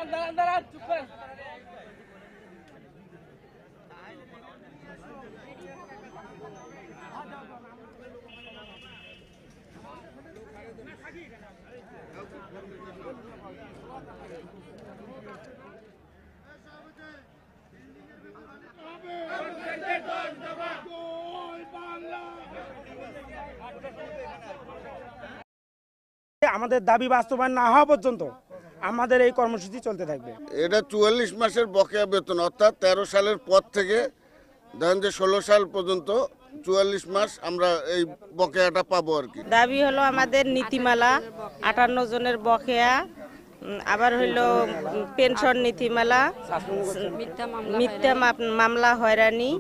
আমাদের দাবি বাস্তবায়ন না হওয়া পর্যন্ত আমাদের এই কর্মসূচি চলতে থাকবে। এটা ৪৪ মাসের বকেয়া বেতন, অর্থাৎ ১৩ সালের পর থেকে ধরেন যে ১৬ সাল পর্যন্ত ৪৪ মাস আমরা এই বকেয়াটা পাবো আর কি। দাবি হলো আমাদের নীতিমালা ৫৮ জনের বকেয়া, আবার হইল পেনশন নীতিমালা, মিথ্যা মামলা, হয়রানি।